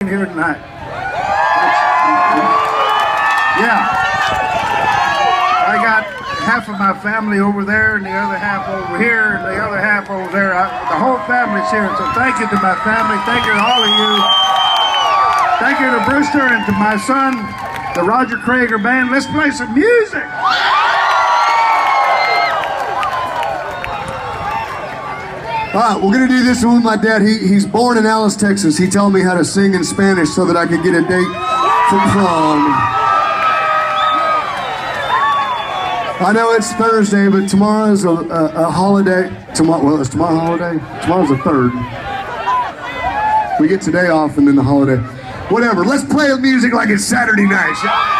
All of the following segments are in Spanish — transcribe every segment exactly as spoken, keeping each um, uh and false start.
here tonight. Yeah. I got half of my family over there and the other half over here and the other half over there. I, the whole family's here, so thank you to my family. Thank you to all of you. Thank you to Brewster and to my son, the Roger Krager Band. Let's play some music. All right, we're gonna do this one with my dad. He, he's born in Alice, Texas. He taught me how to sing in Spanish so that I could get a date for prom. I know it's Thursday, but tomorrow's a, a, a holiday. Tomorrow, well, is tomorrow a holiday? Tomorrow's the third. We get today off and then the holiday. Whatever, let's play the music like it's Saturday night, shall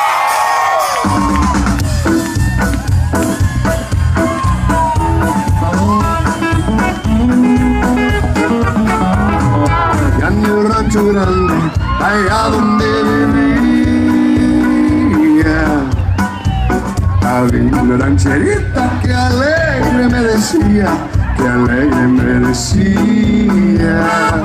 Rancho grande, allá donde vivía, había una rancherita que alegre me decía, que alegre me decía,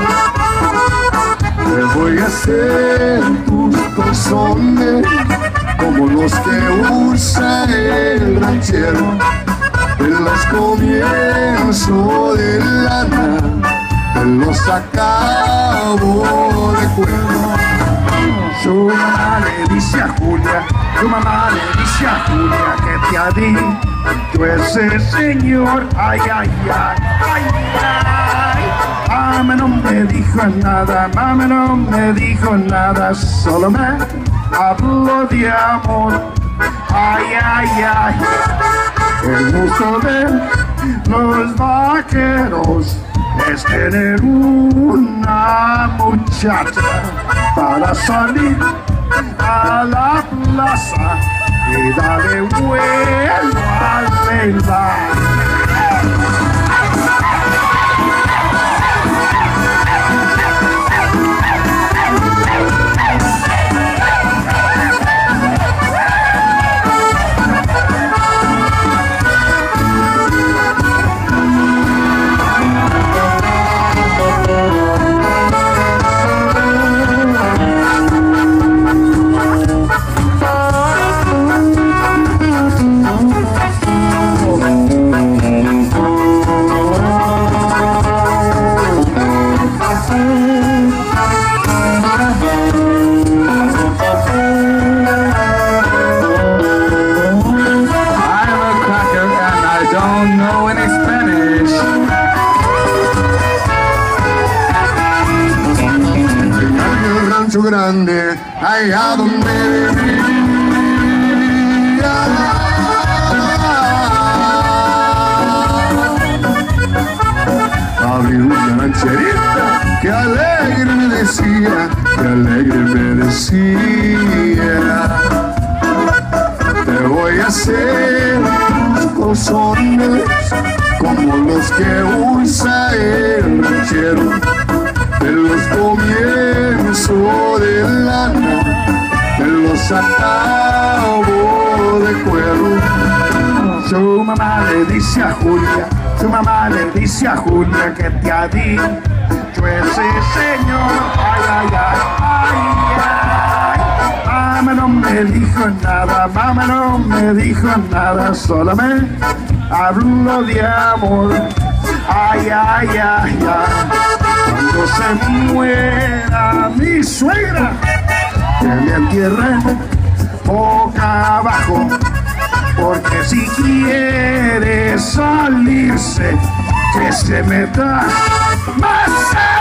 te voy a hacer tus calzones como los que usa el ranchero en los comienzos de lana. Los acabo de cuero. Su mamá le dice a Julia, su mamá le dice a Julia que te ha dicho ese señor. Ay, ay, ay, ay, ay. Mami no me dijo nada, mami no me dijo nada, solo me habló de amor. Ay, ay, ay. El gusto de los vaqueros es tener una muchacha para salir a la plaza y darle vuelo al bailar. Grande, allá donde vivía, había una rancherita que alegre me decía, que alegre me decía, te voy a hacer tus calzones como los que usa el ranchero en los comienzos de lana, en los acabo de cuero. Su mamá le dice a Julia, su mamá le dice a Julia que te ha dicho ese señor. Ay, ay, ay, ay, ay. Mamá no me dijo nada, mamá no me dijo nada, solo me habló de amor. Ay, ay, ay, ay. Cuando se muera mi suegra, que me entierren boca abajo, porque si quiere salirse, que se meta más.